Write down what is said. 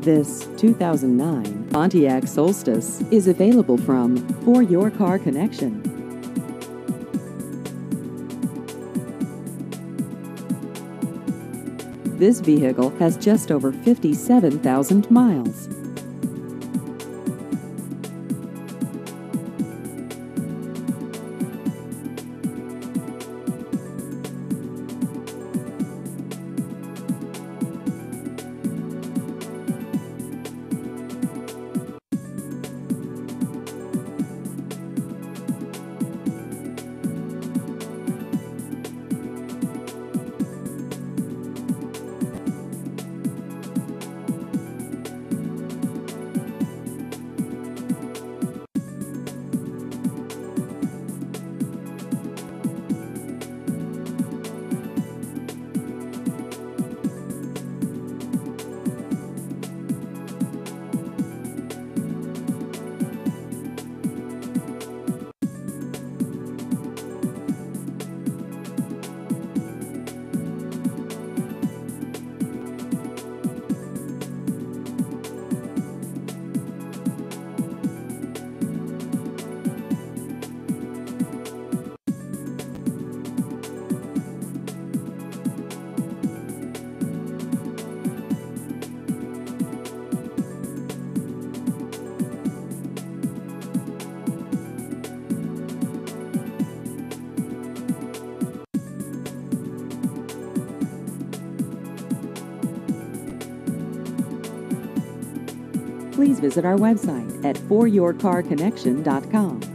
This 2009 Pontiac Solstice is available from For Your Car Connection. This vehicle has just over 57,000 miles. Please visit our website at foryourcarconnection.com.